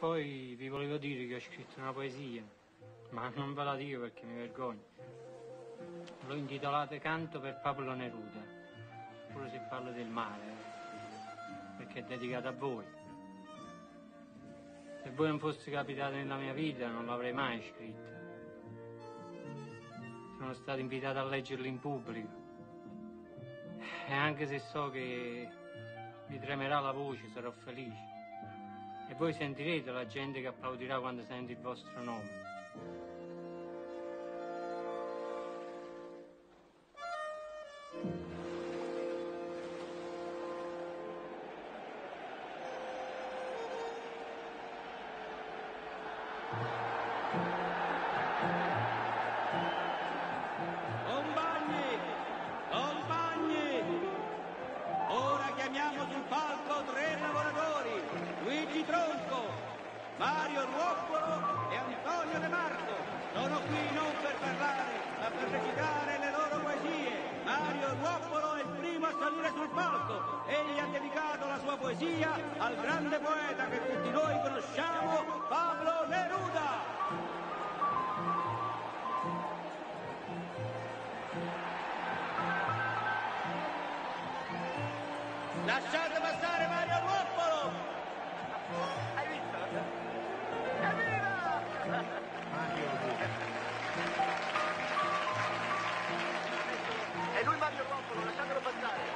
Poi vi volevo dire che ho scritto una poesia, ma non ve la dico perché mi vergogno. L'ho intitolata Canto per Pablo Neruda, pure se parlo del mare, perché è dedicata a voi. Se voi non foste capitati nella mia vita non l'avrei mai scritta. Sono stato invitato a leggerla in pubblico e anche se so che mi tremerà la voce sarò felice. E voi sentirete la gente che applaudirà quando sente il vostro nome. Compagni, ora chiamiamo sul palco 3 lavoratori, Luigi Tronco, Mario Ruoppolo e Antonio De Marco. Sono qui non per parlare, ma per recitare le loro poesie. Mario Ruoppolo è il primo a salire sul palco. Egli ha dedicato la sua poesia al grande poeta che tutti noi conosciamo, Pablo Neruda. Lasciate passare Mario Ruoppolo! Hai visto? Evviva! È lui Mario Ruoppolo, lasciatelo passare!